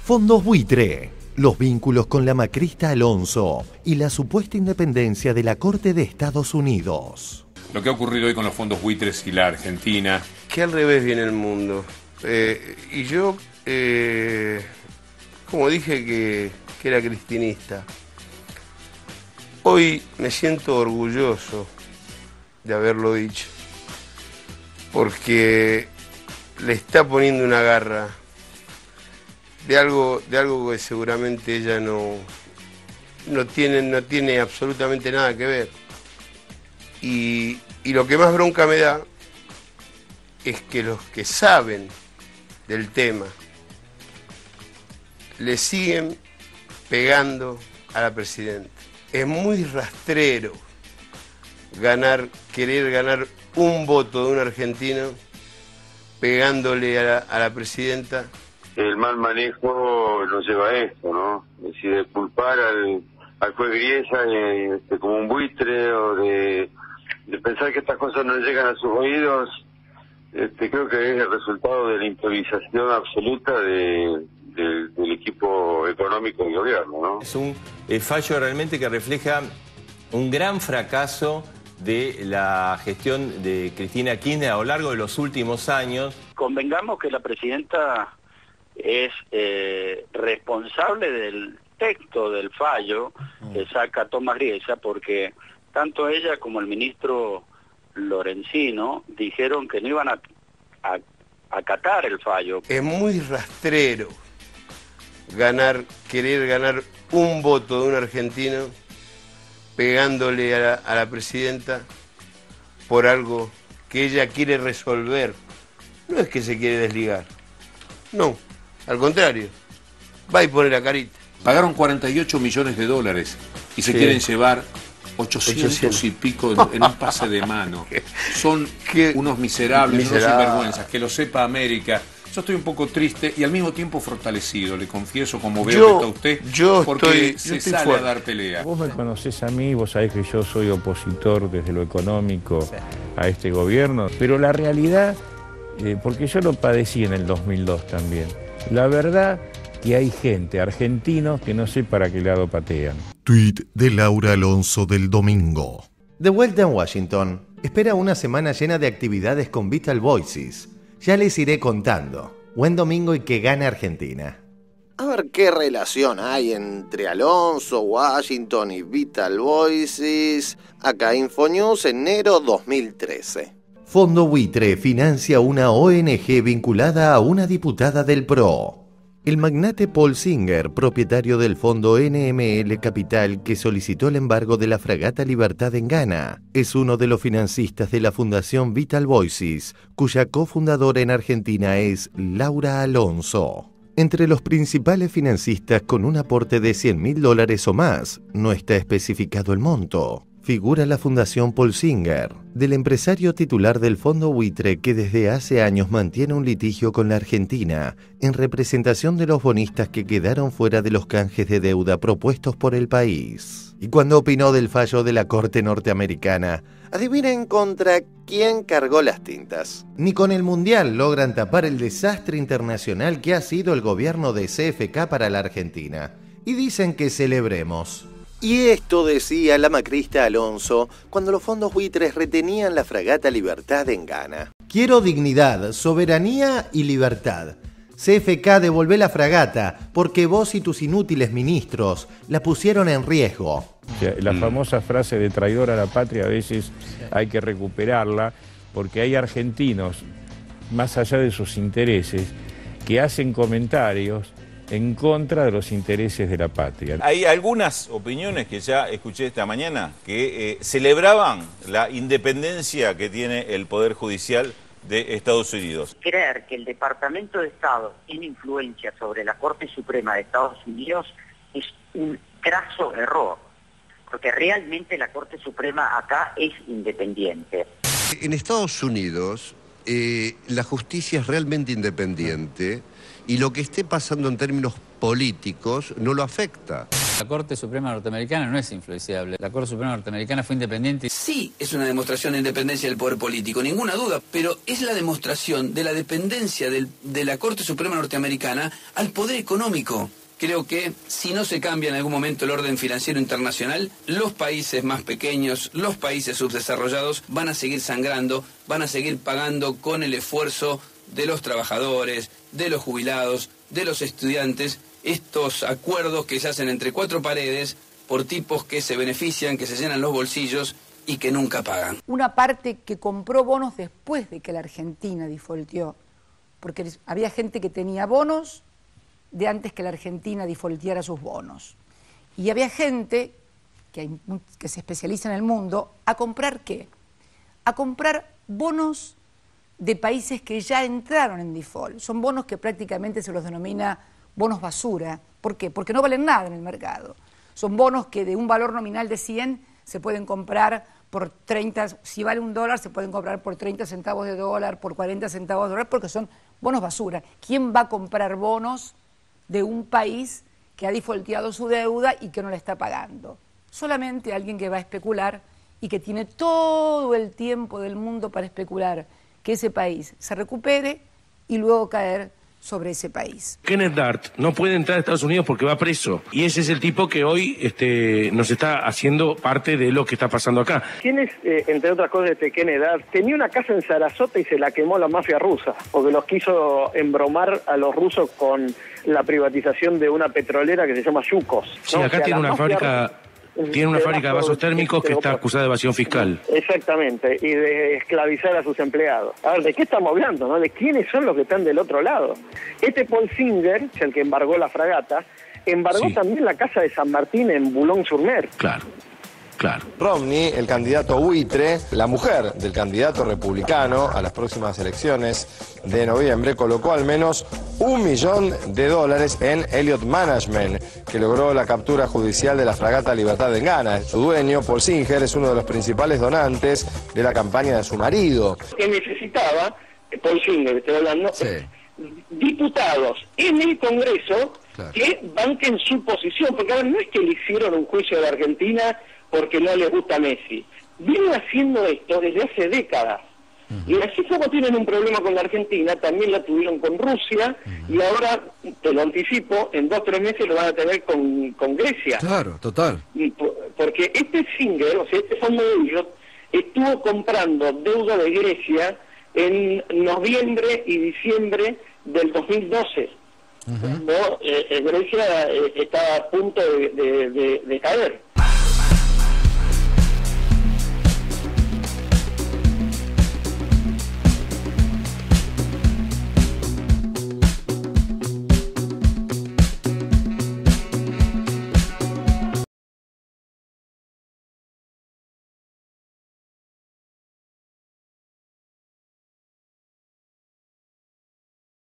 Fondos Buitre, los vínculos con la macrista Alonso y la supuesta independencia de la Corte de Estados Unidos. Lo que ha ocurrido hoy con los fondos buitres y la Argentina. Que al revés viene el mundo. Y yo, como dije que era cristinista, hoy me siento orgulloso de haberlo dicho, porque le está poniendo una garra de algo que seguramente ella no tiene absolutamente nada que ver. Y lo que más bronca me da es que los que saben del tema le siguen pegando a la presidenta. Es muy rastrero querer ganar un voto de un argentino pegándole a la presidenta. El mal manejo nos lleva a esto, ¿no? Es decir, de culpar al juez Griesa como un buitre, o de pensar que estas cosas no llegan a sus oídos. Creo que es el resultado de la improvisación absoluta del equipo económico del gobierno, ¿no? Es un fallo realmente que refleja un gran fracaso de la gestión de Cristina Kirchner a lo largo de los últimos años. Convengamos que la presidenta es responsable del texto del fallo que saca Tomás Griesa, porque tanto ella como el ministro Lorenzino dijeron que no iban a acatar el fallo. Es muy rastrero querer ganar un voto de un argentino pegándole a la presidenta por algo que ella quiere resolver. No es que se quiere desligar, no, al contrario, va y pone la carita. Pagaron 48 millones de dólares y se quieren llevar 800 y pico en un pase de mano. Son unos miserables, unos sinvergüenzas. Que lo sepa América. Yo estoy un poco triste y al mismo tiempo fortalecido, le confieso, como veo que está usted, porque se sale a dar pelea. Vos me conocés a mí, vos sabés que yo soy opositor desde lo económico a este gobierno, pero la realidad, porque yo lo padecí en el 2002 también, la verdad que hay gente, argentinos, que no sé para qué lado patean. Tweet de Laura Alonso del domingo. De vuelta en Washington, espera una semana llena de actividades con Vital Voices. Ya les iré contando. Buen domingo y que gane Argentina. A ver qué relación hay entre Alonso, Washington y Vital Voices. Acá Infonews, enero 2013. Fondo Buitre financia una ONG vinculada a una diputada del PRO. El magnate Paul Singer, propietario del fondo NML Capital que solicitó el embargo de la fragata Libertad en Ghana, es uno de los financistas de la Fundación Vital Voices, cuya cofundadora en Argentina es Laura Alonso. Entre los principales financistas con un aporte de $100.000 o más, no está especificado el monto, figura la Fundación Paul Singer, del empresario titular del fondo buitre que desde hace años mantiene un litigio con la Argentina en representación de los bonistas que quedaron fuera de los canjes de deuda propuestos por el país. Y cuando opinó del fallo de la Corte norteamericana, adivinen contra quién cargó las tintas. Ni con el Mundial logran tapar el desastre internacional que ha sido el gobierno de CFK para la Argentina. Y dicen que celebremos. Y esto decía la macrista Alonso cuando los fondos buitres retenían la fragata Libertad en Ghana. Quiero dignidad, soberanía y libertad. CFK, devolvé la fragata, porque vos y tus inútiles ministros la pusieron en riesgo. La famosa frase de traidor a la patria a veces hay que recuperarla, porque hay argentinos, más allá de sus intereses, que hacen comentarios en contra de los intereses de la patria. Hay algunas opiniones que ya escuché esta mañana que celebraban la independencia que tiene el Poder Judicial de Estados Unidos. Creer que el Departamento de Estado tiene influencia sobre la Corte Suprema de Estados Unidos es un craso error, porque realmente la Corte Suprema acá es independiente. En Estados Unidos la justicia es realmente independiente y lo que esté pasando en términos políticos no lo afecta. La Corte Suprema norteamericana no es influenciable. La Corte Suprema norteamericana fue independiente. Sí, es una demostración de independencia del poder político, ninguna duda, pero es la demostración de la dependencia de la Corte Suprema norteamericana al poder económico. Creo que si no se cambia en algún momento el orden financiero internacional, los países más pequeños, los países subdesarrollados van a seguir sangrando, van a seguir pagando con el esfuerzo de los trabajadores, de los jubilados, de los estudiantes, estos acuerdos que se hacen entre cuatro paredes por tipos que se benefician, que se llenan los bolsillos y que nunca pagan. Una parte que compró bonos después de que la Argentina defaulteó, porque había gente que tenía bonos de antes que la Argentina defaulteara sus bonos. Y había gente que se especializa en el mundo a comprar ¿qué? A comprar bonos de países que ya entraron en default. Son bonos que prácticamente se los denomina bonos basura. ¿Por qué? Porque no valen nada en el mercado. Son bonos que de un valor nominal de 100 se pueden comprar por 30, si vale $1 se pueden comprar por 30 centavos de dólar, por 40 centavos de dólar, porque son bonos basura. ¿Quién va a comprar bonos de un país que ha defaulteado su deuda y que no la está pagando? Solamente alguien que va a especular y que tiene todo el tiempo del mundo para especular que ese país se recupere y luego caer sobre ese país. Kenneth Dart no puede entrar a Estados Unidos porque va preso. Y ese es el tipo que hoy nos está haciendo parte de lo que está pasando acá. ¿Quién es, entre otras cosas, Kenneth Dart? Tenía una casa en Sarasota y se la quemó la mafia rusa, porque los quiso embromar a los rusos con la privatización de una petrolera que se llama Yukos, ¿no? Sí, acá tiene una fábrica... Tiene una fábrica de vasos térmicos que está acusada de evasión fiscal. Exactamente, y de esclavizar a sus empleados. A ver, ¿de qué estamos hablando, no? ¿De quiénes son los que están del otro lado? Este Paul Singer, el que embargó la fragata, embargó también la casa de San Martín en Boulogne-sur-Mer. Claro. Claro. Romney, el candidato buitre, la mujer del candidato republicano a las próximas elecciones de noviembre, colocó al menos $1 millón en Elliott Management, que logró la captura judicial de la fragata Libertad en Ghana. Su dueño, Paul Singer, es uno de los principales donantes de la campaña de su marido. Que necesitaba, Paul Singer, estoy hablando, diputados en el Congreso que banquen su posición, porque ahora no es que le hicieron un juicio de la Argentina porque no les gusta Messi. Vienen haciendo esto desde hace décadas. Y así como tienen un problema con la Argentina, también la tuvieron con Rusia, y ahora, te lo anticipo, en 2 o 3 meses lo van a tener con Grecia. Claro, total. Porque este Singer, o sea, este fondo de ellos, estuvo comprando deuda de Grecia en noviembre y diciembre del 2012. ¿No? Grecia estaba a punto de caer.